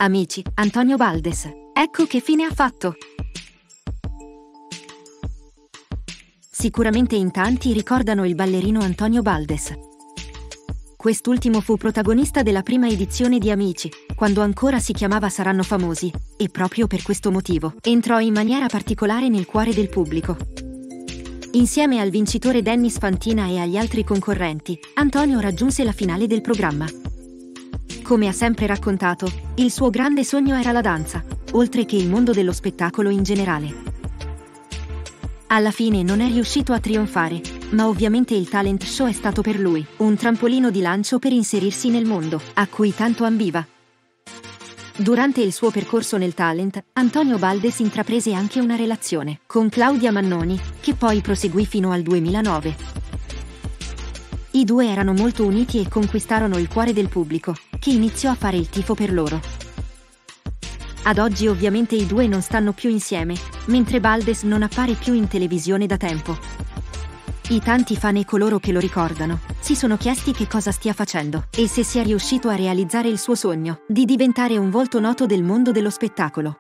Amici, Antonio Baldes, ecco che fine ha fatto. Sicuramente in tanti ricordano il ballerino Antonio Baldes. Quest'ultimo fu protagonista della prima edizione di Amici, quando ancora si chiamava Saranno Famosi, e proprio per questo motivo entrò in maniera particolare nel cuore del pubblico. Insieme al vincitore Dennis Fantina e agli altri concorrenti, Antonio raggiunse la finale del programma. Come ha sempre raccontato, il suo grande sogno era la danza, oltre che il mondo dello spettacolo in generale. Alla fine non è riuscito a trionfare, ma ovviamente il talent show è stato per lui un trampolino di lancio per inserirsi nel mondo a cui tanto ambiva. Durante il suo percorso nel talent, Antonio Baldes intraprese anche una relazione con Claudia Mannoni, che poi proseguì fino al 2009. I due erano molto uniti e conquistarono il cuore del pubblico, che iniziò a fare il tifo per loro. Ad oggi ovviamente i due non stanno più insieme, mentre Baldes non appare più in televisione da tempo. I tanti fan e coloro che lo ricordano si sono chiesti che cosa stia facendo e se sia riuscito a realizzare il suo sogno di diventare un volto noto del mondo dello spettacolo.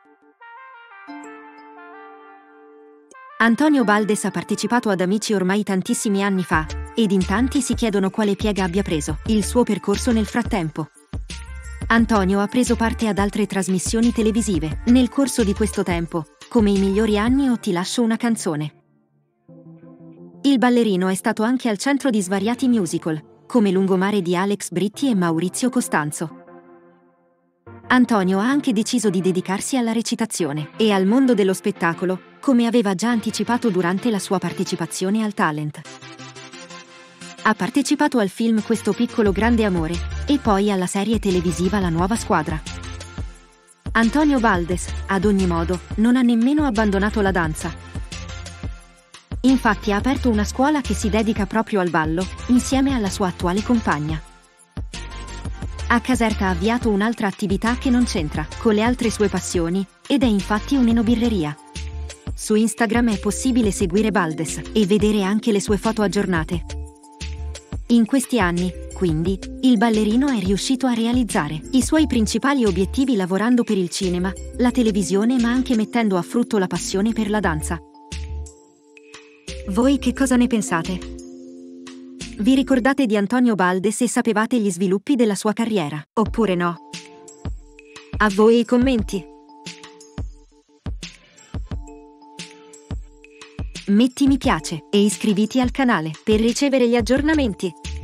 Antonio Baldes ha partecipato ad Amici ormai tantissimi anni fa, ed in tanti si chiedono quale piega abbia preso il suo percorso nel frattempo. Antonio ha preso parte ad altre trasmissioni televisive nel corso di questo tempo, come I migliori anni o Ti lascio una canzone. Il ballerino è stato anche al centro di svariati musical, come Lungomare di Alex Britti e Maurizio Costanzo. Antonio ha anche deciso di dedicarsi alla recitazione e al mondo dello spettacolo, come aveva già anticipato durante la sua partecipazione al talent. Ha partecipato al film Questo piccolo grande amore e poi alla serie televisiva La nuova squadra. Antonio Baldes, ad ogni modo, non ha nemmeno abbandonato la danza. Infatti ha aperto una scuola che si dedica proprio al ballo, insieme alla sua attuale compagna. A Caserta ha avviato un'altra attività che non c'entra con le altre sue passioni, ed è infatti un'enobirreria. Su Instagram è possibile seguire Baldes e vedere anche le sue foto aggiornate. In questi anni, quindi, il ballerino è riuscito a realizzare i suoi principali obiettivi lavorando per il cinema, la televisione ma anche mettendo a frutto la passione per la danza. Voi che cosa ne pensate? Vi ricordate di Antonio Baldes e sapevate gli sviluppi della sua carriera, oppure no? A voi i commenti! Metti mi piace e iscriviti al canale per ricevere gli aggiornamenti.